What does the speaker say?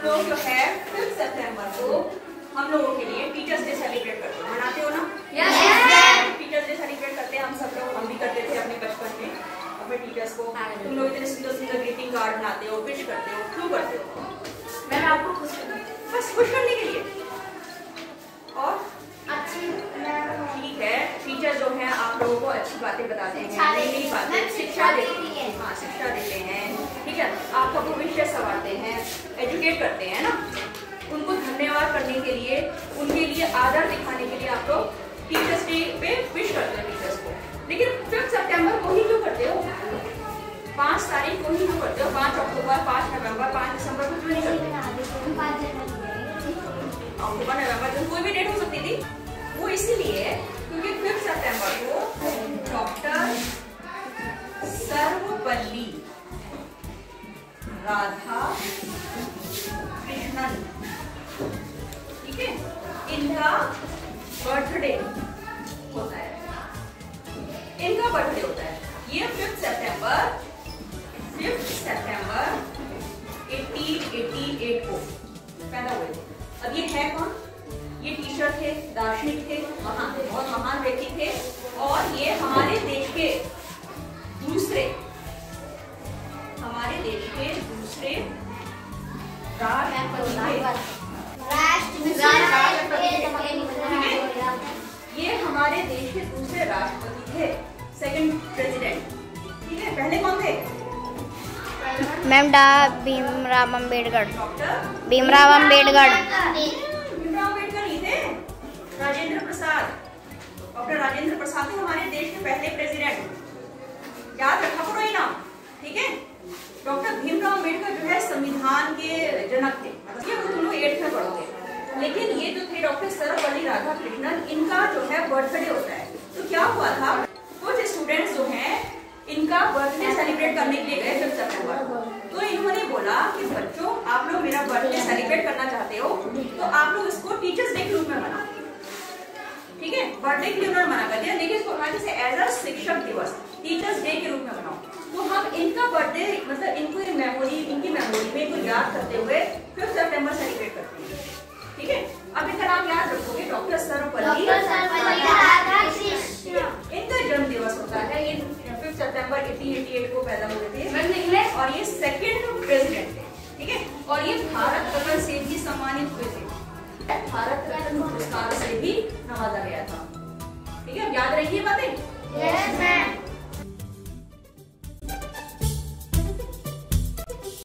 लोग जो है 5 सितंबर को हम लोगों के लिए टीचर्स डे सेलिब्रेट करते हो, मनाते हो ना? यस। टीचर्स डे सेलिब्रेट करते हैं हम सब लोग, हम भी करते थे अपने बचपन में अपने टीचर्स को। तुम लोग इतने सुंदर सुंदर ग्रीटिंग कार्ड बनाते हो, विश करते हो, क्यों करते हो? मैं आपको खुश करना, बस खुश करने के लिए। और ठीक है, टीचर जो है आप लोगों को अच्छी बातें बताते हैं, नई बातें शिक्षा देते हैं। हाँ, शिक्षा देते हैं, ठीक है, आपका भविष्य संवारते हैं, एजुकेट करते हैं ना। उनको धन्यवाद करने के लिए, उनके लिए आदर दिखाने के लिए आप लोग टीचर्स डे पे विश करते हो टीचर्स को। लेकिन 5 सितंबर को ही क्यों करते हो? 5 तारीख को ही क्यों करते हो? 5 अक्टूबर, 5 नवंबर, 5 दिसंबर को क्यों नहीं करते? अक्टूबर, नवंबर, कोई भी डेट हो सकती थी। वो इसीलिए क्योंकि 5 सितंबर को डॉक्टर सर्वपल्ली राधा कृष्णन, ठीक है, इनका बर्थडे होता है। इनका बर्थडे होता है ये 5 सितंबर 1888 को पैदा हुए थे। अब ये है कौन? ये टीचर थे, दार्शनिक थे, बहुत महान व्यक्ति थे। और ये हमारे देश के दूसरे ये हमारे देश के दूसरे राष्ट्रपति थे, सेकंड प्रेसिडेंट, ठीक है। पहले कौन थे? मैम भीमराव अम्बेडकर। भीमराव अम्बेडकर नहीं थे, राजेंद्र प्रसाद। डॉक्टर राजेंद्र प्रसाद थे हमारे देश के पहले प्रेसिडेंट, याद रखा करो ये नाम, ठीक है। डॉक्टर भीमराव अम्बेडकर जो है संविधान के जनक थे, ये वो तुम लोग 8th में पढ़ोगे। लेकिन ये जो थे डॉक्टर सर्वपल्ली राधाकृष्णन, इनका जो है बर्थडे होता है। तो क्या हुआ था, कुछ स्टूडेंट्स जो हैं इनका बर्थडे सेलिब्रेट करने के लिए गए 5 सितंबर को। तो इन्होंने बोला कि बच्चों आप लोग मेरा बर्थडे सेलिब्रेट करना चाहते हो तो आप लोग इसको टीचर्स डे के रूप में मनाओ, ठीक है। बर्थडे के लिए उन्होंने मना कर दिया, लेकिन इसको कहा जैसे एज अ शिक्षक दिवस, टीचर्स डे के रूप में मनाओ। तो हम इनका बर्थडे मतलब इनकी मेमोरी में इनको याद करते हुए 5 सितंबर सेलिब्रेट करते हैं, ठीक है। अब इनका नाम याद रखोगे, डॉक्टर सर्वपल्ली राधाकृष्णन। इनका जन्म दिवस होता है, ये 5 सितंबर 1888 को पैदा हुए थे और ये सेकंड प्रेसिडेंट थे, ठीक है। और ये भारत रत्न से भी सम्मानित हुए थे, भारत रत्न पुरस्कार से भी नवाजा गया था, ठीक है। याद रखिए बातें।